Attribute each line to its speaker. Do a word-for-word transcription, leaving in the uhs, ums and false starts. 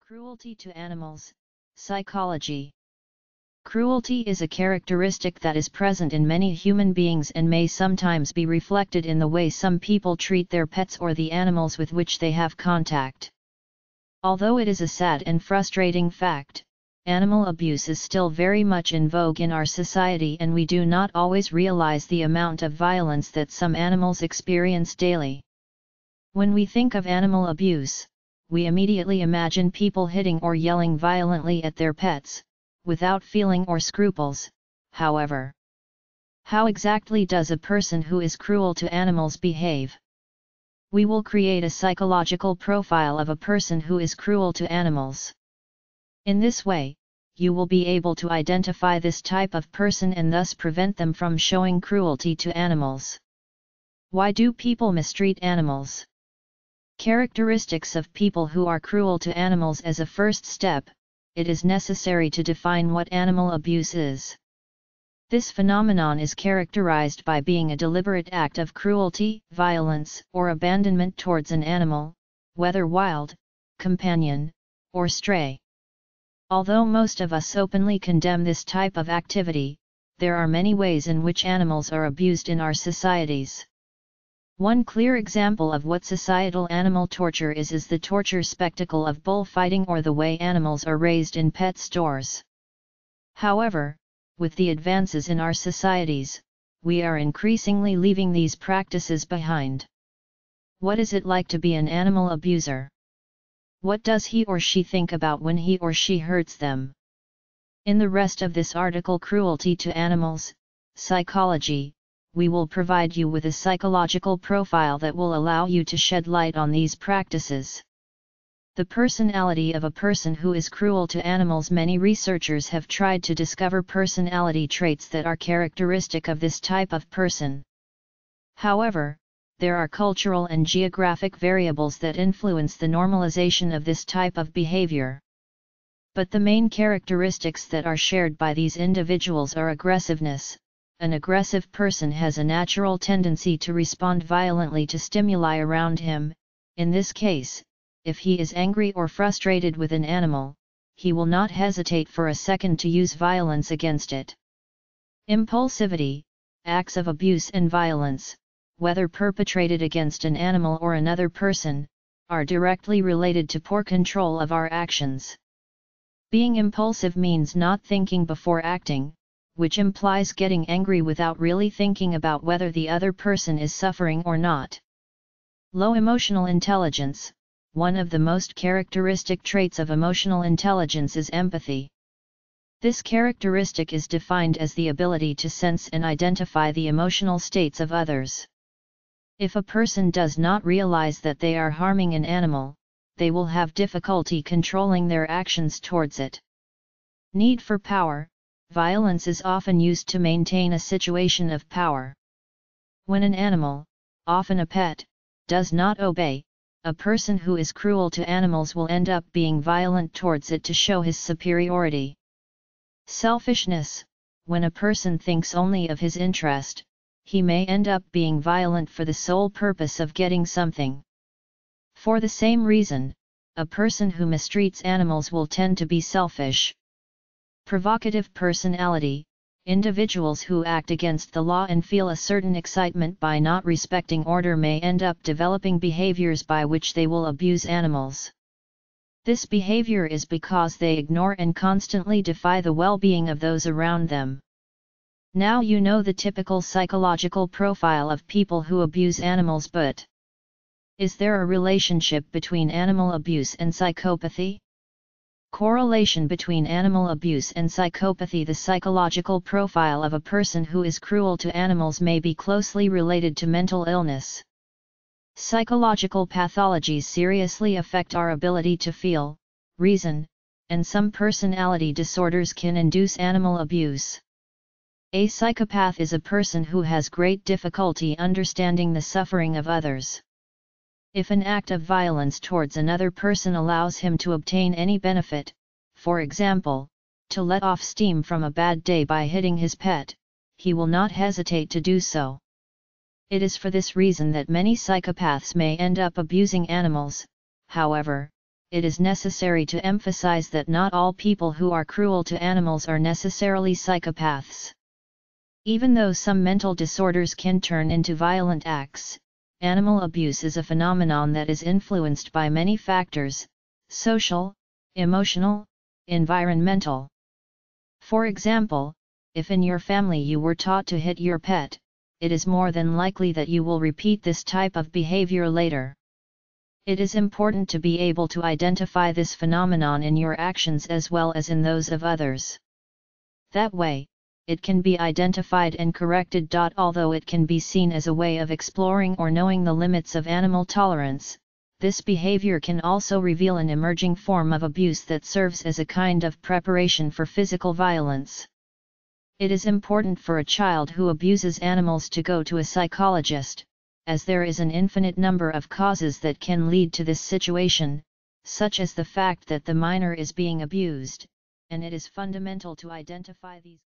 Speaker 1: Cruelty to animals, psychology. Cruelty is a characteristic that is present in many human beings and may sometimes be reflected in the way some people treat their pets or the animals with which they have contact. Although it is a sad and frustrating fact, animal abuse is still very much in vogue in our society, and we do not always realize the amount of violence that some animals experience daily. When we think of animal abuse, we immediately imagine people hitting or yelling violently at their pets, without feeling or scruples. However, how exactly does a person who is cruel to animals behave? We will create a psychological profile of a person who is cruel to animals. In this way, you will be able to identify this type of person and thus prevent them from showing cruelty to animals. Why do people mistreat animals? Characteristics of people who are cruel to animals. As a first step, it is necessary to define what animal abuse is. This phenomenon is characterized by being a deliberate act of cruelty, violence, or abandonment towards an animal, whether wild, companion, or stray. Although most of us openly condemn this type of activity, there are many ways in which animals are abused in our societies. One clear example of what societal animal torture is is the torture spectacle of bullfighting or the way animals are raised in pet stores. However, with the advances in our societies, we are increasingly leaving these practices behind. What is it like to be an animal abuser? What does he or she think about when he or she hurts them? In the rest of this article, Cruelty to Animals, Psychology, we will provide you with a psychological profile that will allow you to shed light on these practices. The personality of a person who is cruel to animals. Many researchers have tried to discover personality traits that are characteristic of this type of person. However, there are cultural and geographic variables that influence the normalization of this type of behavior. But the main characteristics that are shared by these individuals are aggressiveness. An aggressive person has a natural tendency to respond violently to stimuli around him. In this case, if he is angry or frustrated with an animal, he will not hesitate for a second to use violence against it. Impulsivity, acts of abuse and violence, whether perpetrated against an animal or another person, are directly related to poor control of our actions. Being impulsive means not thinking before acting, which implies getting angry without really thinking about whether the other person is suffering or not. Low emotional intelligence. One of the most characteristic traits of emotional intelligence is empathy. This characteristic is defined as the ability to sense and identify the emotional states of others. If a person does not realize that they are harming an animal, they will have difficulty controlling their actions towards it. Need for power. Violence is often used to maintain a situation of power. When an animal, often a pet, does not obey, a person who is cruel to animals will end up being violent towards it to show his superiority. Selfishness. When a person thinks only of his interest, he may end up being violent for the sole purpose of getting something. For the same reason, a person who mistreats animals will tend to be selfish. Provocative personality. Individuals who act against the law and feel a certain excitement by not respecting order may end up developing behaviors by which they will abuse animals. This behavior is because they ignore and constantly defy the well-being of those around them. Now you know the typical psychological profile of people who abuse animals, but is there a relationship between animal abuse and psychopathy? Correlation between animal abuse and psychopathy. The psychological profile of a person who is cruel to animals may be closely related to mental illness. Psychological pathologies seriously affect our ability to feel, reason, and some personality disorders can induce animal abuse. A psychopath is a person who has great difficulty understanding the suffering of others. If an act of violence towards another person allows him to obtain any benefit, for example, to let off steam from a bad day by hitting his pet, he will not hesitate to do so. It is for this reason that many psychopaths may end up abusing animals. However, it is necessary to emphasize that not all people who are cruel to animals are necessarily psychopaths. Even though some mental disorders can turn into violent acts, animal abuse is a phenomenon that is influenced by many factors: social, emotional, environmental. For example, if in your family you were taught to hit your pet, it is more than likely that you will repeat this type of behavior later. It is important to be able to identify this phenomenon in your actions as well as in those of others. That way, it can be identified and corrected. Although it can be seen as a way of exploring or knowing the limits of animal tolerance, this behavior can also reveal an emerging form of abuse that serves as a kind of preparation for physical violence. It is important for a child who abuses animals to go to a psychologist, as there is an infinite number of causes that can lead to this situation, such as the fact that the minor is being abused, and it is fundamental to identify these.